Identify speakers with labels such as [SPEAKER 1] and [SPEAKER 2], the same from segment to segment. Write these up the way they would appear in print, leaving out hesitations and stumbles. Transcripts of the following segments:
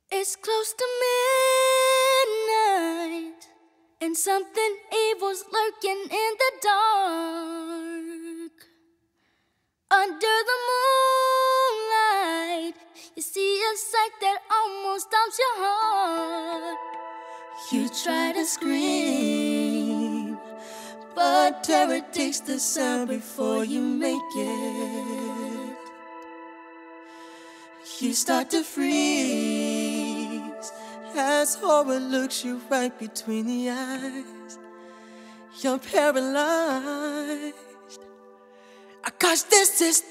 [SPEAKER 1] It's close to midnight, and something evil's lurking in the dark. Under the moonlight, you see a sight that almost stops your heart. You try to scream, but terror takes the sound before you make it. You start to freeze as horror looks you right between the eyes. You're paralyzed, 'cause this is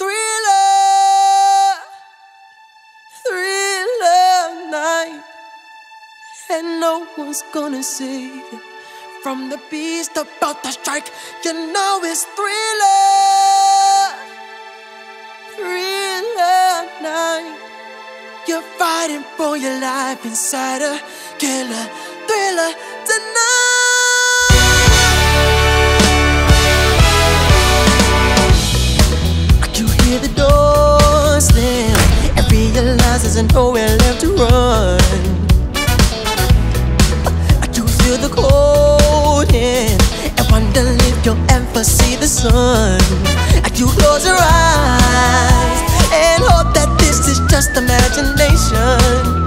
[SPEAKER 1] thriller night, and no one's gonna save you from the beast about to strike. You know it's thriller night. You're fighting for your life inside a killer thriller tonight. You hear the door slam and realize there's nowhere left to run. You feel the cold hand and wonder if you'll ever see the sun. You close your eyes and hope that this is just imagination.